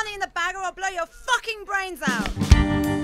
money in the bag or I'll blow your fucking brains out.